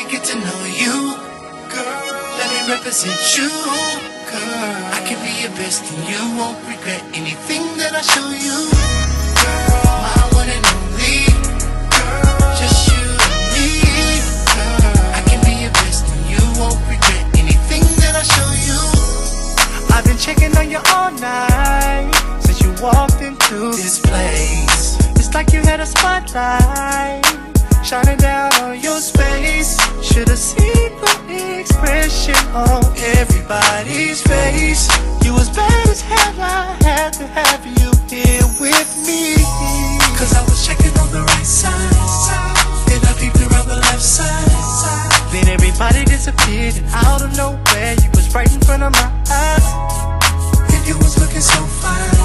get to know you, girl. Let me represent you, girl. I can be your best and you won't regret anything that I show you, girl. My one and only, girl. Just you and me, girl. I can be your best and you won't regret anything that I show you. I've been checking on you all night since you walked into this place. It's like you had a spotlight shining down on your space. Should've seen the expression on everybody's face. You was bad as hell, I had to have you here with me. Cause I was checking on the right side, then I peeped around the left side. Then everybody disappeared and out of nowhere you was right in front of my eyes. And you was looking so fine,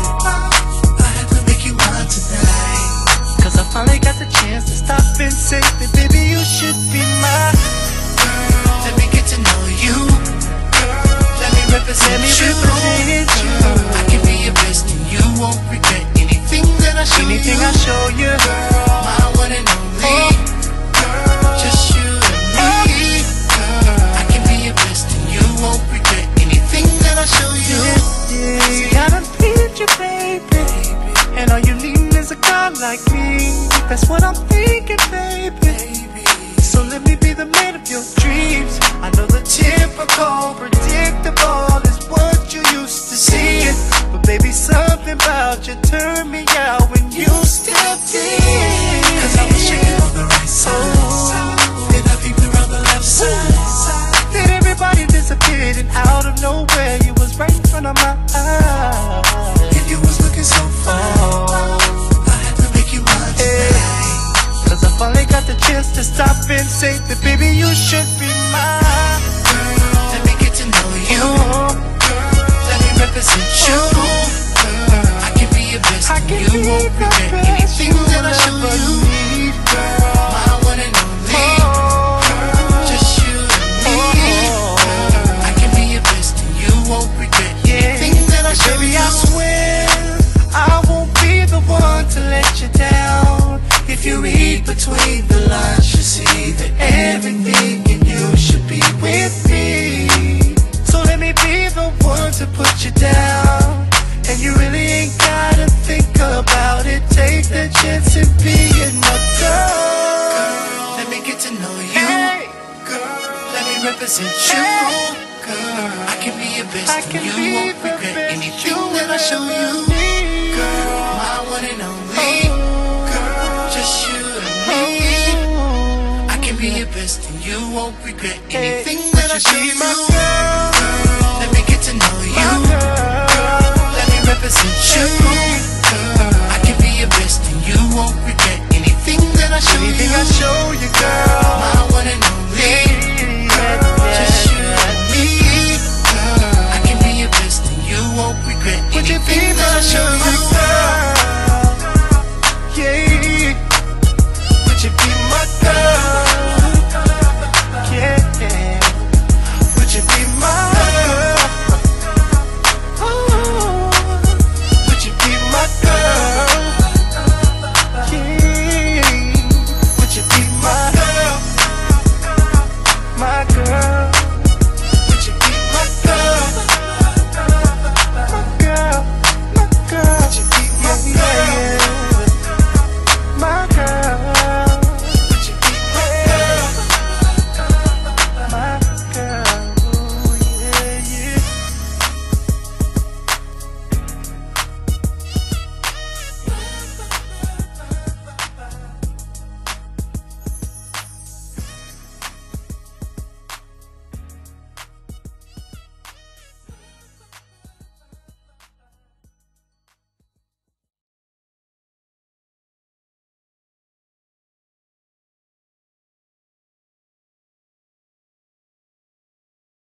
I had to make you mine tonight. Cause I finally got the chance to stop and say that baby you should be mine. Girl, let me get to know you, girl. Let me represent you, girl. I can be your best and you won't regret anything that I show you. Anything I show you, girl. My one and only, girl. Just you and me, girl. I can be your best and you won't regret anything that I show you. See, I done pleased you, baby, and all you need is a guy like me. That's what I'm thinking, baby. So let me be the man of your dreams. I know the typical, predictable is what you used to see, but baby, something about you turned me out when you stepped in. Cause I was checking on the right side, then I peeped around the left side. Then everybody disappeared and out of nowhere you was right in front of my eyes. And you was looking so fine, I had to make you mine tonight. Cause I finally got the chance to stop and say that baby you should be mine. Girl, let me get to know you, girl. Let me represent you, girl. I can be your best and you won't regret anything that I show you, girl. My one and only, girl. Just you and me, girl. I can be your best and you won't regret anything that I show you. Baby, I swear I won't be the one to let you down. If you read between the lines, you see that everything in you should be with me. So let me be the one to put you down, and you really ain't gotta think about it. Take the chance and be my girl. Let me get to know you, girl. Let me represent you, girl. I can be your best and you won't regret anything that I show you, girl. My one and only, girl. Just you and me. I can be your best and you won't regret anything that I show you, girl. Let me get to know you, girl. Let me represent you, girl. I can be your best and you won't regret anything that I show you. Anything I show you, girl. My one and only, girl. Just you and me, girl. I can be your best and you won't regret anything that I show you.